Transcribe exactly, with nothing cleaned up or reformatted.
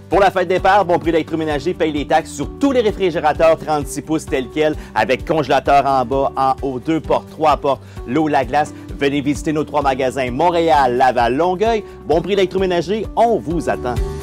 Pour la fête des pères, Bon Prix électroménager paye les taxes sur tous les réfrigérateurs trente-six pouces tels quels, avec congélateur en bas, en haut, deux portes, trois portes, l'eau, la glace. Venez visiter nos trois magasins Montréal, Laval, Longueuil. Bon Prix électroménager, on vous attend.